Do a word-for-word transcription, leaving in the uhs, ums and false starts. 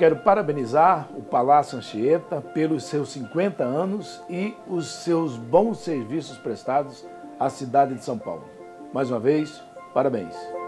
quero parabenizar o Palácio Anchieta pelos seus cinquenta anos e os seus bons serviços prestados à cidade de São Paulo. Mais uma vez, parabéns.